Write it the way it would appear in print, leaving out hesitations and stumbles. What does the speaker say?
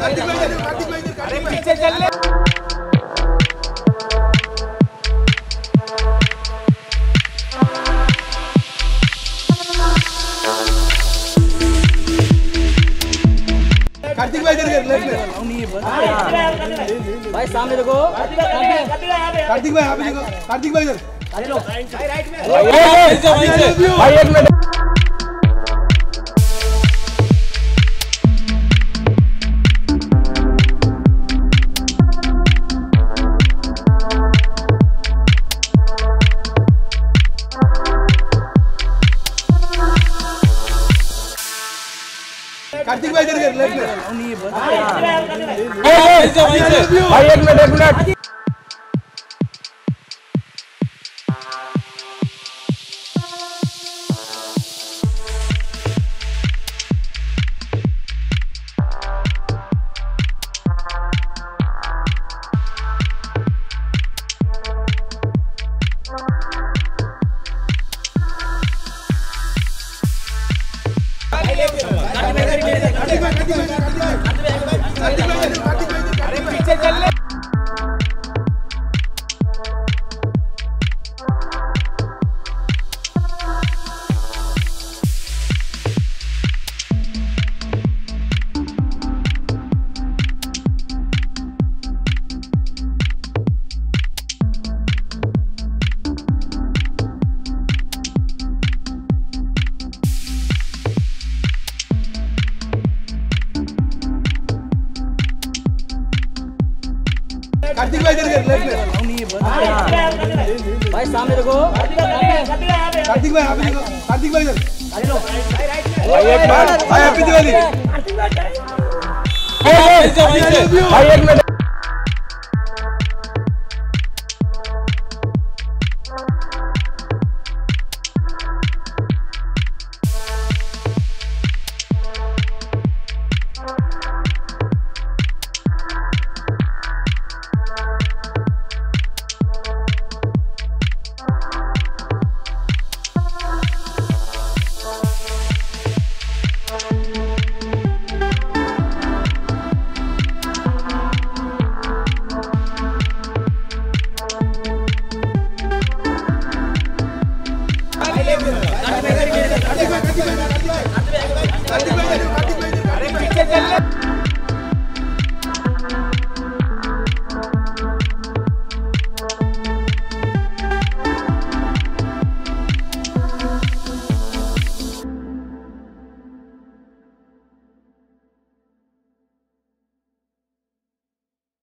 पीछे चल ले। कार्तिक भाई इधर भाई सामने देखो। कार्तिक भाई यहाँ पे देखो। कार्तिक भाई इधर राइट में भाई एक मिनट। कार्तिक भाई इधर लेफ्ट में भाई एक मिनट। पीछे चल ले। कार्तिक भाई इधर लेफ्ट में भाई सामने देखो। कार्तिक भाई यहाँ पे देखो। कार्तिक भाई इधर भाई एक मिनट।